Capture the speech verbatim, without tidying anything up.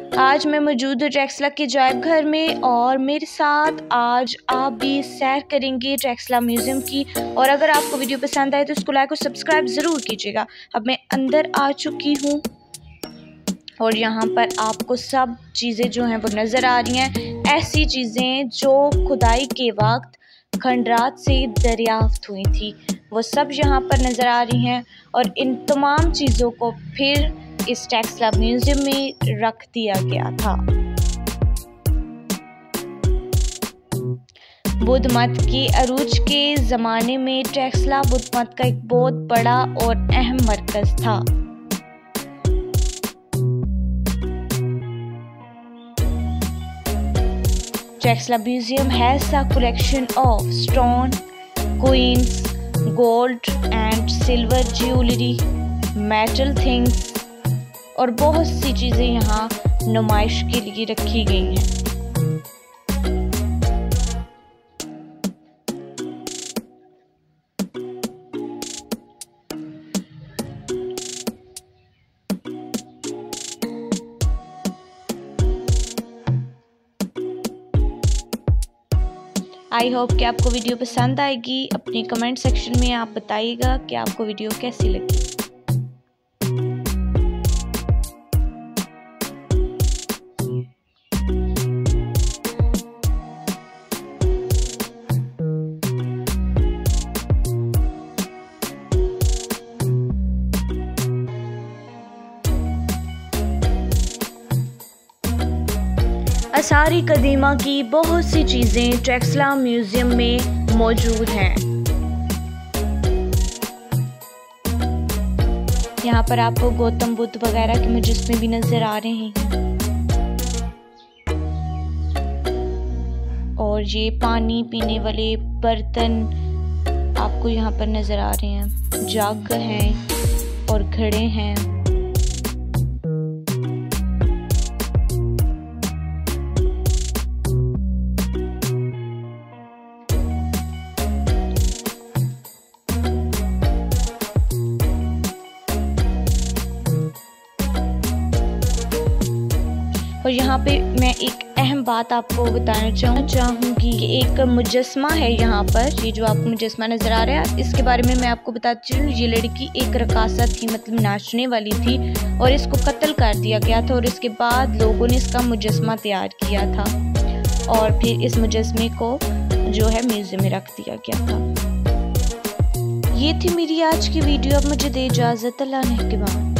आज मैं मौजूद हूँ ट्रैक्सला के अजायब घर में और मेरे साथ आज आप भी सैर करेंगे ट्रैक्सला म्यूज़ियम की। और अगर आपको वीडियो पसंद आए तो इसको लाइक और सब्सक्राइब ज़रूर कीजिएगा। अब मैं अंदर आ चुकी हूँ और यहाँ पर आपको सब चीज़ें जो हैं वो नज़र आ रही हैं, ऐसी चीज़ें जो खुदाई के वक्त खंडरात से दरियाफ्त हुई थी वो सब यहाँ पर नज़र आ रही हैं। और इन तमाम चीज़ों को फिर इस ट्रैक्सला म्यूज़ियम में रख दिया गया था। बुद्ध मत के अरूज के ज़माने में ट्रैक्सला बुद्ध मत का एक बहुत बड़ा और अहम मरकज़ था। Taxila museum has a collection of stone, coins, gold and silver jewelry, metal things और बहुत सी चीज़ें यहाँ नुमाइश के लिए रखी गई हैं। आई होप कि आपको वीडियो पसंद आएगी। अपने कमेंट सेक्शन में आप बताइएगा कि आपको वीडियो कैसी लगी। आसारी कदीमा की बहुत सी चीज़ें ट्रैक्सला म्यूज़ियम में मौजूद हैं। यहाँ पर आपको गौतम बुद्ध वगैरह के मुजस्मे भी नज़र आ रहे हैं और ये पानी पीने वाले बर्तन आपको यहाँ पर नज़र आ रहे हैं। जग हैं और घड़े हैं। और यहाँ पे मैं एक अहम बात आपको बताना चाहूँ चाहूँगी कि एक मुजस्मा है यहाँ पर, ये जो आपको मुजस्मा नज़र आ रहा है इसके बारे में मैं आपको बताती हूँ। ये लड़की एक रकासा थी, मतलब नाचने वाली थी और इसको कत्ल कर दिया गया था और इसके बाद लोगों ने इसका मुजस्मा तैयार किया था और फिर इस मुजस्मे को जो है म्यूज़ियम में रख दिया गया था। ये थी मेरी आज की वीडियो। अब मुझे दे इजाज़त। अल्लाह ने के बाद।